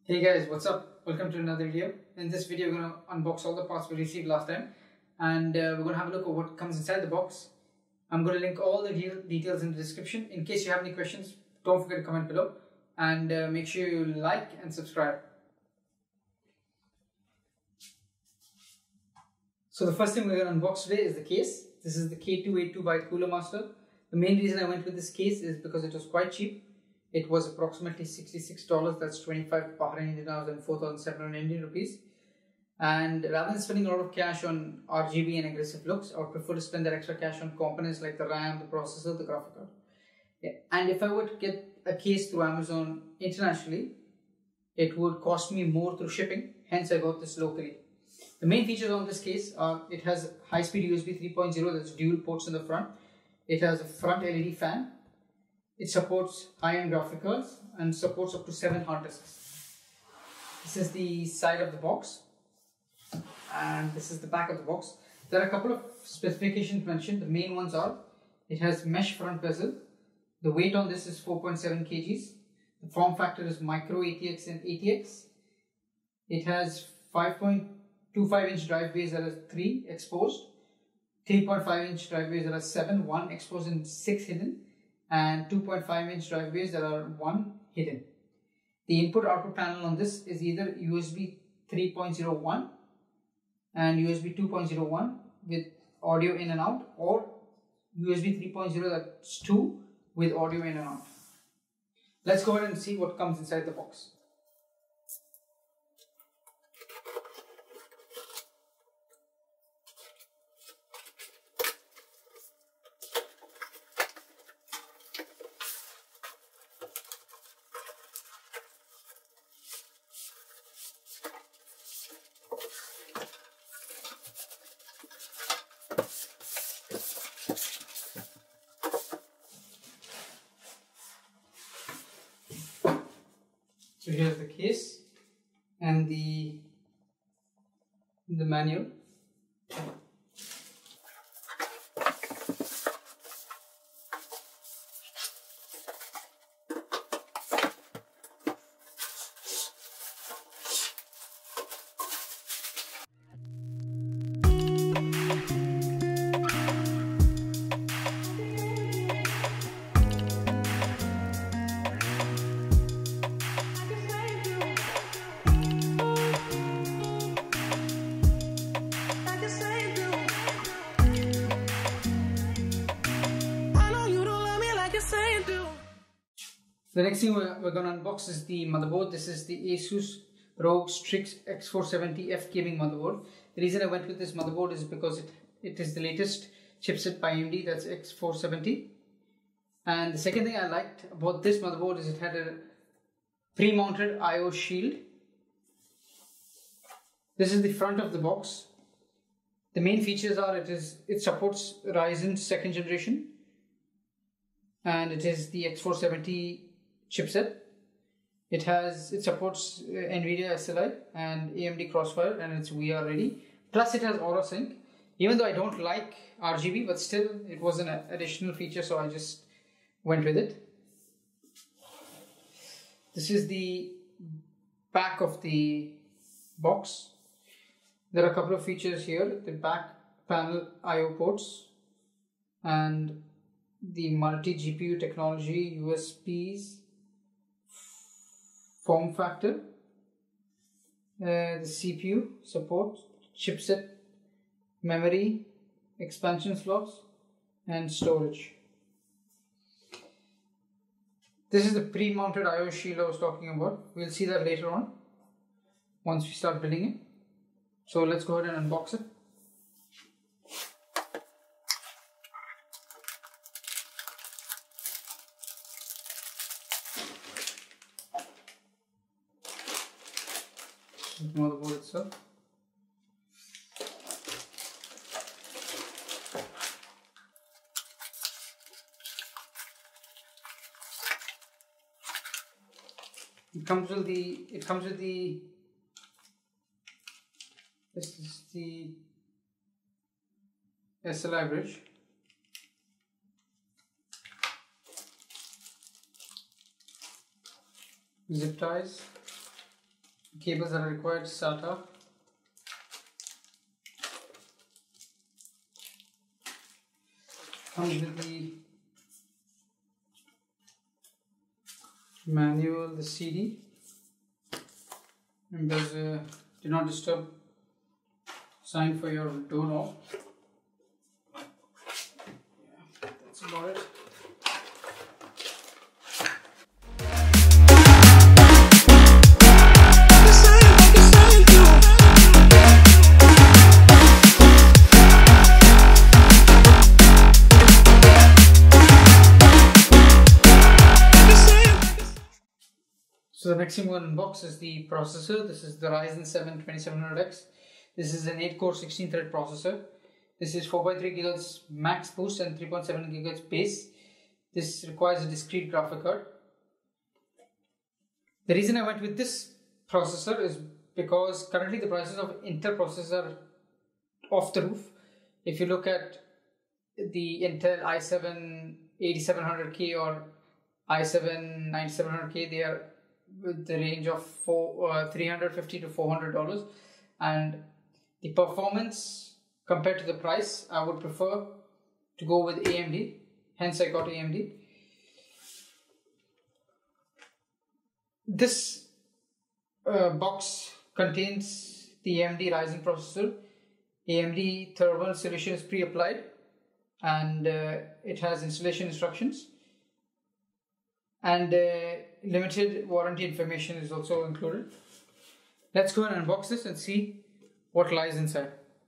Hey guys, what's up? Welcome to another video. In this video, we're going to unbox all the parts we received last time, and we're going to have a look at what comes inside the box. I'm going to link all the details in the description. In case you have any questions, don't forget to comment below, and make sure you like and subscribe. So the first thing we're going to unbox today is the case. This is the K282 by Cooler Master. The main reason I went with this case is because it was quite cheap. It was approximately $66, that's 25 Bahraini dinars and 4,700 Indian rupees. And rather than spending a lot of cash on RGB and aggressive looks, I would prefer to spend that extra cash on components like the RAM, the processor, the graphic card. Yeah. And if I were to get a case through Amazon internationally, it would cost me more through shipping, hence I got this locally. The main features on this case are it has high-speed USB 3.0, that's dual ports in the front. It has a front LED fan. It supports high-end graphic cards and supports up to 7 hard disks. This is the side of the box, and this is the back of the box. There are a couple of specifications mentioned. The main ones are it has mesh front bezel. The weight on this is 4.7 kgs. The form factor is micro ATX and ATX. It has 5.25-inch drive bays that are 3 exposed, 3.5-inch drive bays that are 7, 1 exposed and 6 hidden, and 2.5-inch drive bays that are 1 hidden. The input output panel on this is either USB 3.01 and USB 2.01 with audio in and out, or USB 3.0, that's 2 with audio in and out. Let's go ahead and see what comes inside the box. So here's the case and the manual. The next thing we're going to unbox is the motherboard. This is the Asus ROG Strix X470F gaming motherboard. The reason I went with this motherboard is because it is the latest chipset by AMD, that's X470. And the second thing I liked about this motherboard is it had a pre-mounted I/O shield. This is the front of the box. The main features are it supports Ryzen 2nd generation, and it is the X470 chipset. It supports NVIDIA SLI and AMD Crossfire, and it's VR ready. Plus it has Aura Sync. Even though I don't like RGB, but still it was an additional feature, so I just went with it. This is the back of the box. There are a couple of features here. The back panel I/O ports and the multi-GPU technology, USBs, form factor, the CPU support, chipset, memory, expansion slots, and storage. This is the pre-mounted I/O shield I was talking about. We'll see that later on once we start building it. So let's go ahead and unbox it. The motherboard itself. It comes with the this is the SLI bridge. Zip ties, cables that are required, SATA. Comes with the manual, the CD, and there's a do not disturb sign for your doorknob. Yeah, that's about it. So the next thing we're going to unbox is the processor. This is the Ryzen 7 2700X. This is an 8-core 16-thread processor. This is 4x3 GHz max boost and 3.7 GHz base. This requires a discrete graphic card. The reason I went with this processor is because currently the prices of Intel processors are off the roof. If you look at the Intel i7 8700K or i7 9700K, they are with the range of $350 to $400, and the performance compared to the price, I would prefer to go with AMD. Hence, I got AMD. This box contains the AMD Ryzen processor. AMD thermal solution is pre-applied, and it has installation instructions. And limited warranty information is also included. Let's go and unbox this and see what lies inside.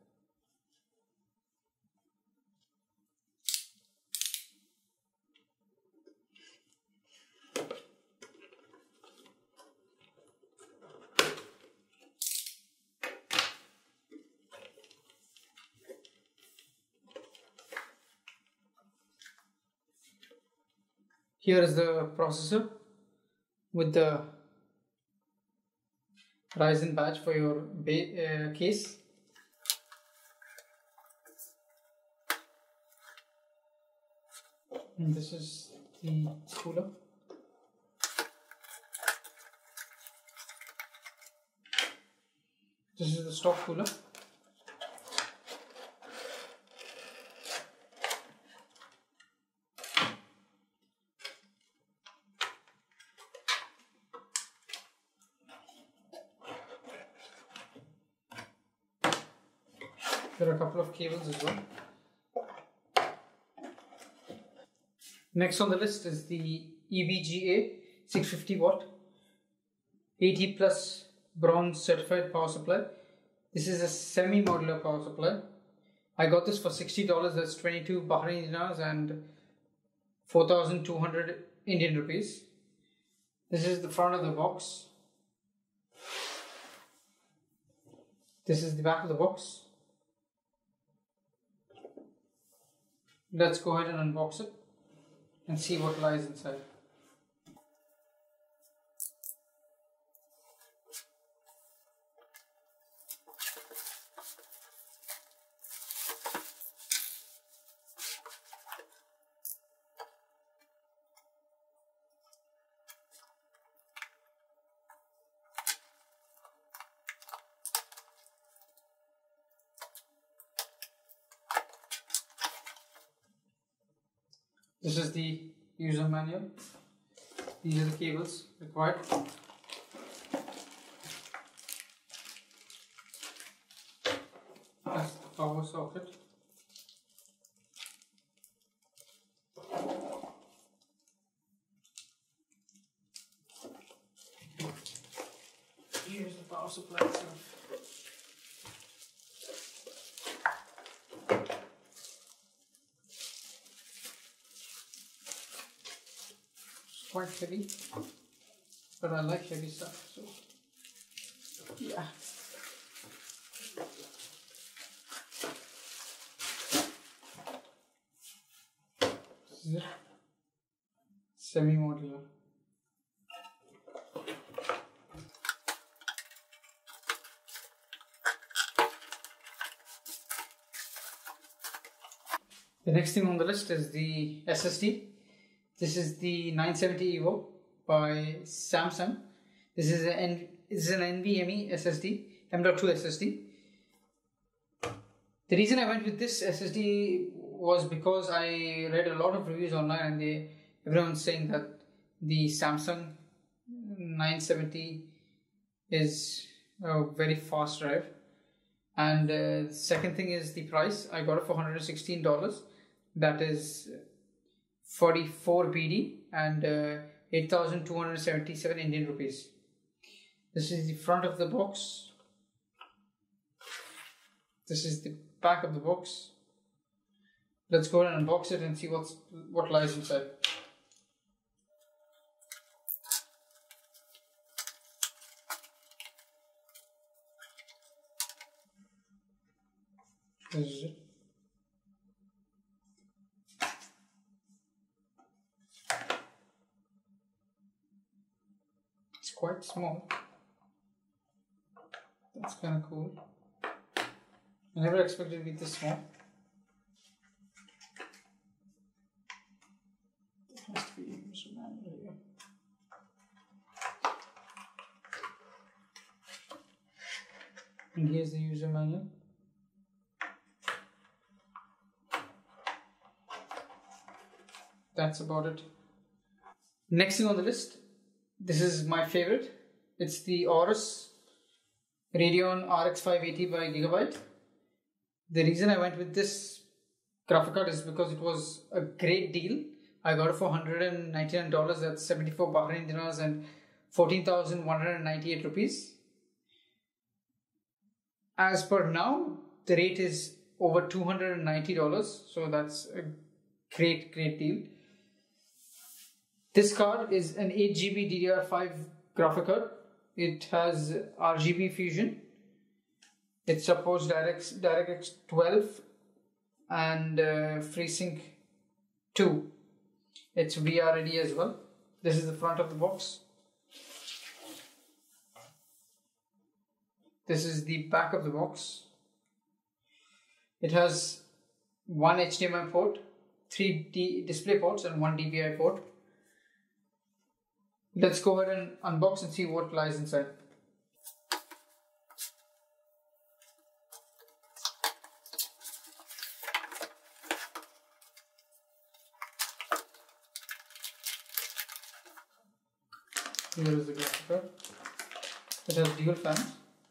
Here is the processor with the Ryzen badge for your case. And this is the cooler. This is the stock cooler. There are a couple of cables as well. Next on the list is the EVGA 650 watt 80 plus bronze certified power supply. This is a semi-modular power supply. I got this for $60. That's 22 Bahraini dinars and 4,200 Indian rupees. This is the front of the box. This is the back of the box. Let's go ahead and unbox it and see what lies inside. This is the user manual. These are the cables required. That's the power socket. Here's the power supply itself. Quite heavy, but I like heavy stuff, so yeah. This is it. Semi-modular. The next thing on the list is the SSD. This is the 970 EVO by Samsung. This is an it's an NVMe SSD, M.2 SSD. The reason I went with this SSD was because I read a lot of reviews online, and everyone's saying that the Samsung 970 is a very fast drive. And the second thing is the price. I got it for $116. That is 44 BD and 8,277 Indian rupees. This is the front of the box. This is the back of the box. Let's go ahead and unbox it and see what lies inside. This is it. It's quite small. That's kind of cool. I never expected it to be this small. There has to be a user manual here. And here's the user manual. That's about it. Next thing on the list, this is my favorite. It's the Aorus Radeon RX 580 by Gigabyte. The reason I went with this graphic card is because it was a great deal. I got it for $199. That's 74 Bahraini dinars and 14,198 rupees. As per now, the rate is over $290. So that's a great deal. This card is an 8GB DDR5 graphic card. It has RGB fusion. It supports DirectX 12 and FreeSync 2. It's VR ready as well. This is the front of the box. This is the back of the box. It has one HDMI port, 3 display ports and one DVI port. Let's go ahead and unbox and see what lies inside. Here is the graphic card. It has dual fans.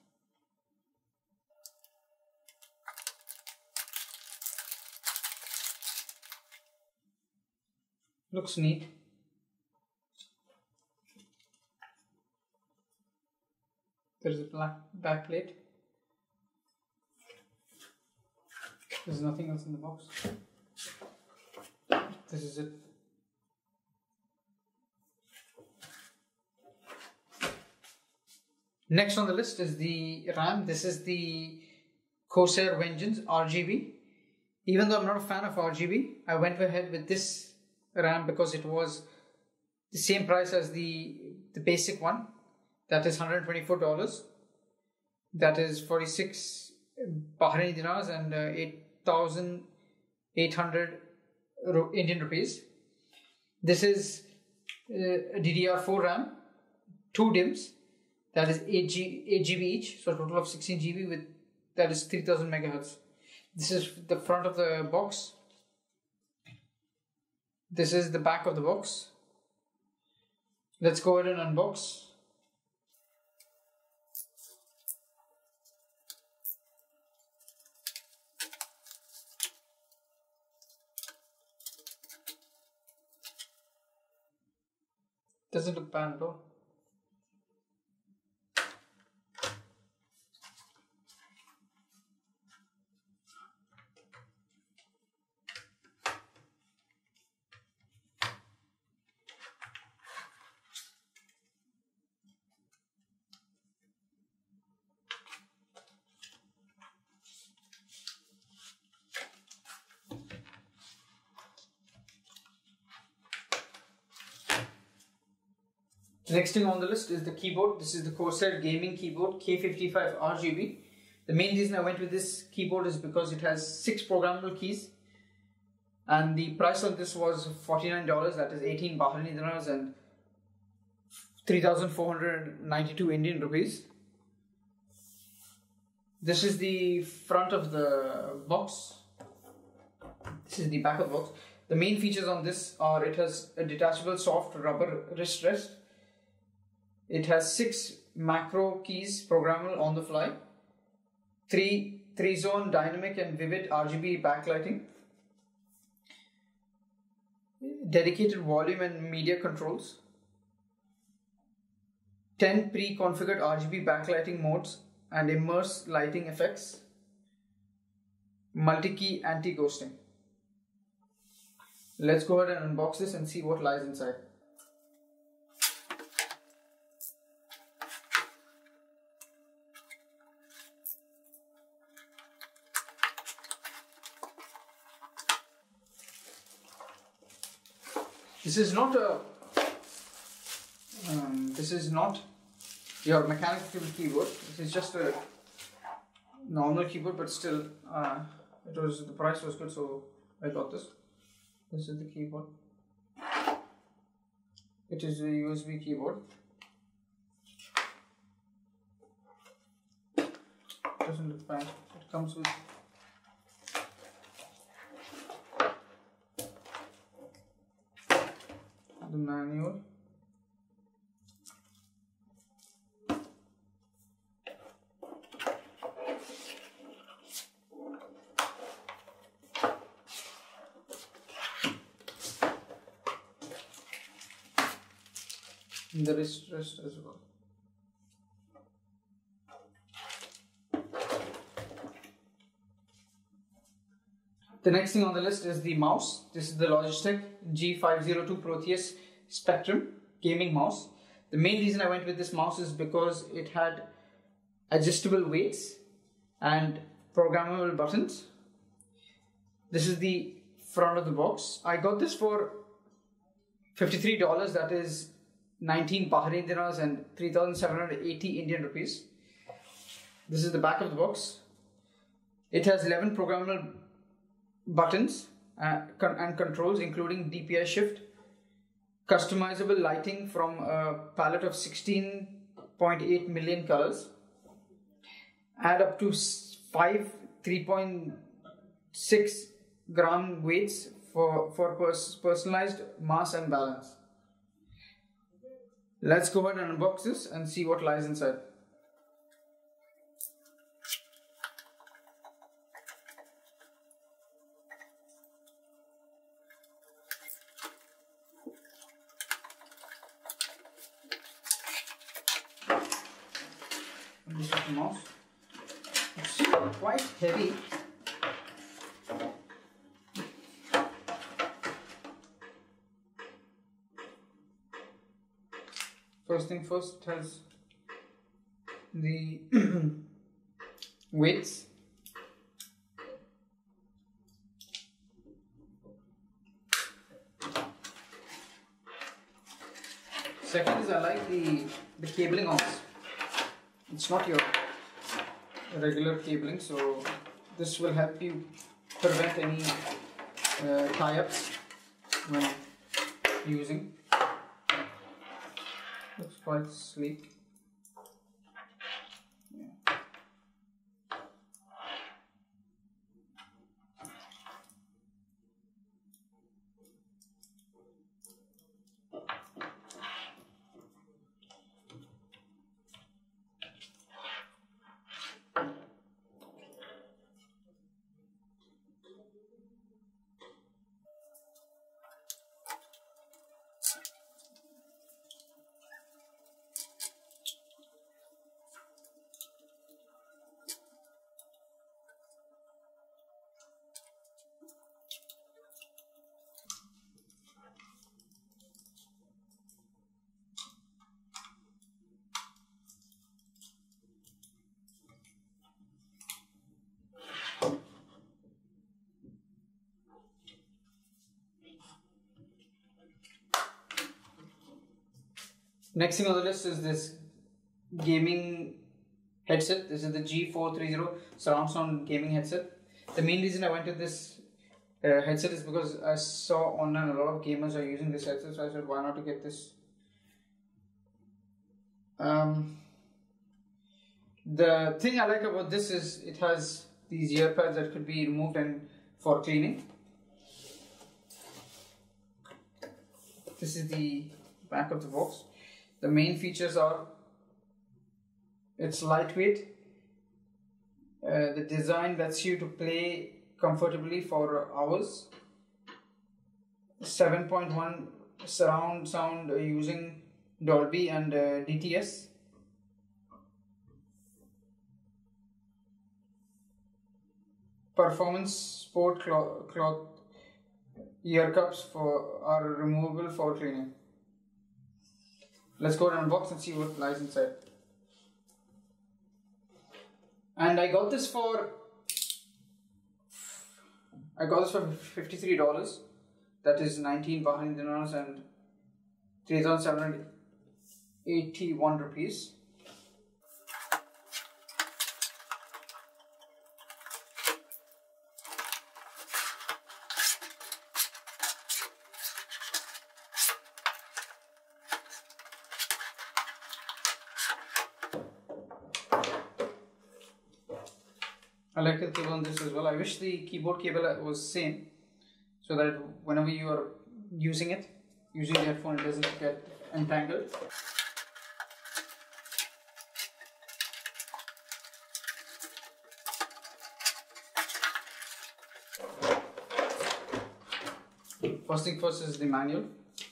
Looks neat. There's a black back plate. There's nothing else in the box. This is it. Next on the list is the RAM. This is the Corsair Vengeance RGB. Even though I'm not a fan of RGB, I went ahead with this RAM because it was the same price as the basic one. That is $124. That is 46 Bahraini dinars and 8,800 Indian rupees. This is a DDR4 RAM, 2 DIMMs. That is 8 GB each, so a total of 16 GB with that is 3000 megahertz. This is the front of the box. This is the back of the box. Let's go ahead and unbox. Doesn't look bad at all. The next thing on the list is the keyboard. This is the Corsair Gaming Keyboard K55 RGB. The main reason I went with this keyboard is because it has 6 programmable keys. And the price on this was $49. That is 18 Bahraini dinars and 3,492 Indian rupees. This is the front of the box. This is the back of the box. The main features on this are it has a detachable soft rubber wrist rest. It has 6 macro keys programmable on the fly. 3-zone dynamic and vivid RGB backlighting. Dedicated volume and media controls. 10 pre-configured RGB backlighting modes and immerse lighting effects. Multi-key anti-ghosting. Let's go ahead and unbox this and see what lies inside. This is not your mechanical keyboard. This is just a normal keyboard, but still, the price was good, so I got this. This is the keyboard. It is a USB keyboard. Doesn't look bad. It comes with the manual. And the wrist as well. The next thing on the list is the mouse. This is the Logitech G502 Proteus Spectrum gaming mouse. The main reason I went with this mouse is because it had adjustable weights and programmable buttons. This is the front of the box. I got this for $53, that is 19 Bahrain dinars and 3,780 Indian rupees. This is the back of the box. It has 11 programmable buttons and controls, including DPI shift, customizable lighting from a palette of 16.8 million colors, add up to 5 3.6 gram weights for personalized mass and balance. Let's go ahead and unbox this and see what lies inside. This is the mouse. It's quite heavy. First thing first, it has the weights. Second is I like the cabling on this. It's not your regular cabling, so this will help you prevent any tie-ups when using. Looks quite sleek. Yeah. Next thing on the list is this gaming headset. This is the G430 surround sound gaming headset. The main reason I went with this headset is because I saw online a lot of gamers are using this headset, so I said why not to get this. The thing I like about this is it has these ear pads that could be removed and for cleaning. This is the back of the box. The main features are it's lightweight. The design lets you to play comfortably for hours. 7.1 surround sound using Dolby and DTS. Performance sport cloth ear cups are removable for cleaning. Let's go and unbox and see what lies inside. And I got this for $53. That is 19 Bahraini dinars and 3,781 rupees. I like the cable on this as well. I wish the keyboard cable was same, so that whenever you are using the headphone, it doesn't get entangled. First thing first is the manual.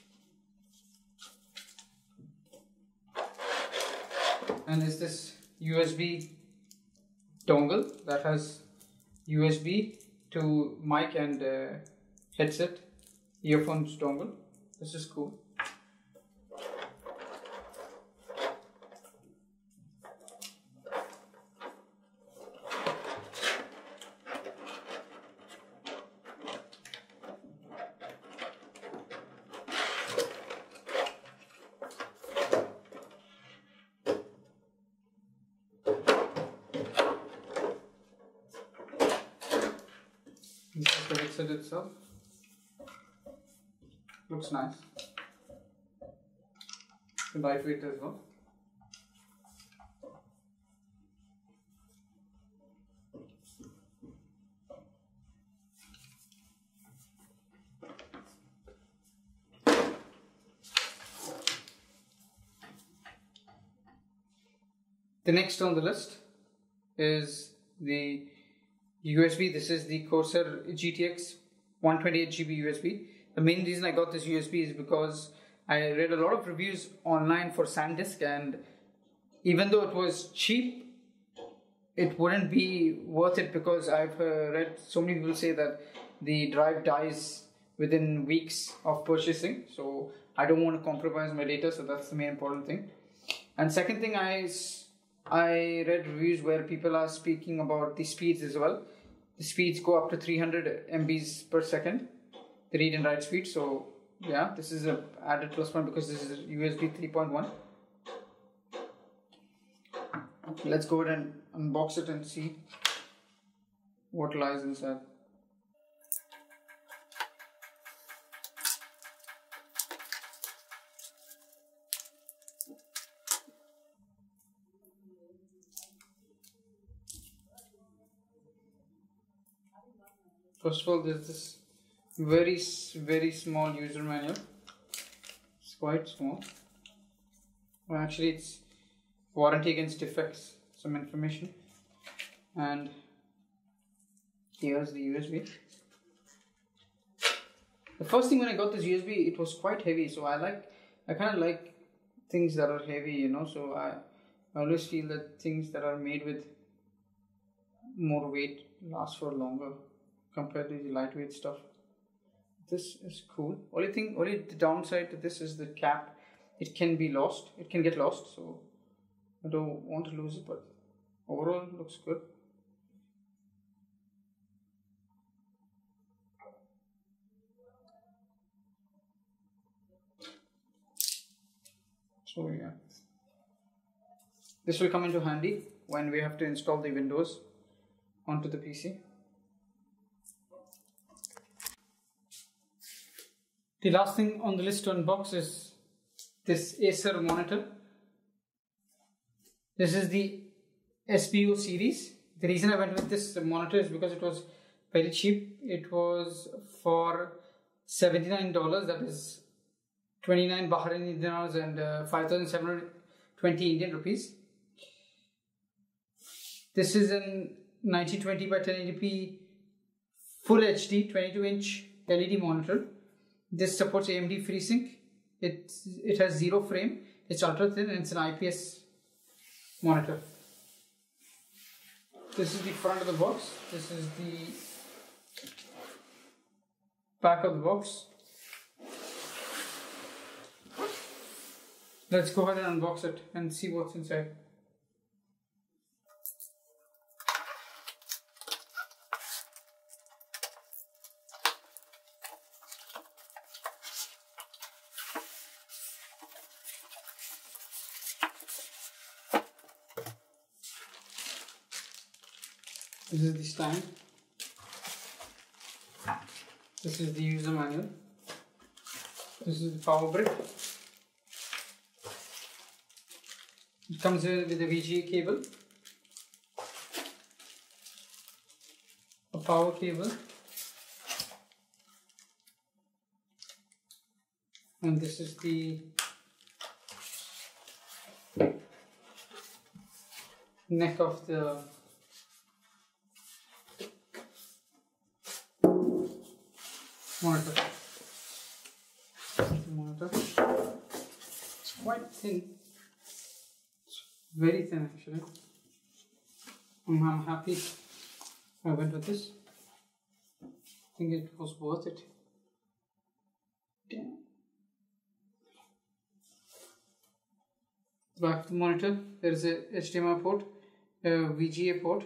And is this USB dongle that has USB to mic and headset earphones dongle. This is cool. This is the headset itself. Looks nice. Lightweight as well. The next on the list is the USB. This is the Corsair GTX 128GB USB. The main reason I got this USB is because I read a lot of reviews online for SanDisk, and even though it was cheap, it wouldn't be worth it because I've read so many people say that the drive dies within weeks of purchasing. So I don't want to compromise my data, so that's the main important thing. And second thing, I read reviews where people are speaking about the speeds as well. The speeds go up to 300 MBs per second, the read and write speed. So yeah, this is a added plus point because this is USB 3.1. Let's go ahead and unbox it and see what lies inside. First of all, there's this very small user manual. It's quite small. Well, actually, it's warranty against defects, some information, and here's the USB. The first thing when I got this USB, it was quite heavy, so I kind of like things that are heavy, you know. So I always feel that things that are made with more weight last for longer compared to the lightweight stuff. This is cool. Only the downside to this is the cap. It can be lost. It can get lost. So I don't want to lose it, but overall it looks good. So yeah, this will come into handy when we have to install the Windows onto the PC. The last thing on the list to unbox is this Acer monitor. This is the SPO series. The reason I went with this monitor is because it was very cheap. It was for $79, that is 29 Bahraini dinars and 5,720 Indian rupees. This is an 1920 by 1080p Full HD 22-inch LED monitor. This supports AMD FreeSync. It has zero frame. It's ultra thin and it's an IPS monitor. This is the front of the box. This is the back of the box. Let's go ahead and unbox it and see what's inside. This is the stand. This is the user manual. This is the power brick. It comes with a VGA cable, a power cable, and this is the neck of the monitor. It's quite thin. It's very thin actually. I'm happy I went with this. I think it was worth it. Damn. Back of the monitor, there is a HDMI port, a VGA port,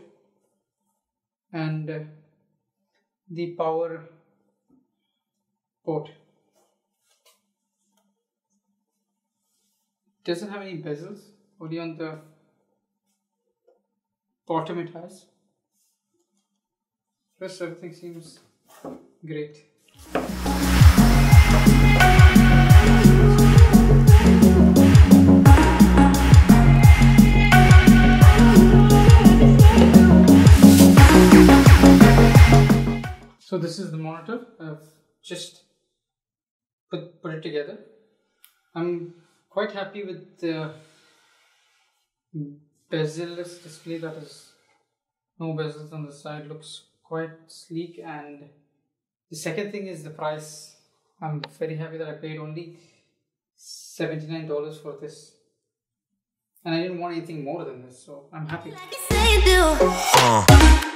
and the power port. Doesn't have any bezels, only on the bottom it has. Rest everything seems great. So this is the monitor. I've just put it together. I'm quite happy with the bezel-less display, that is no bezels on the side, looks quite sleek. And the second thing is the price. I'm very happy that I paid only $79 for this, and I didn't want anything more than this, so I'm happy.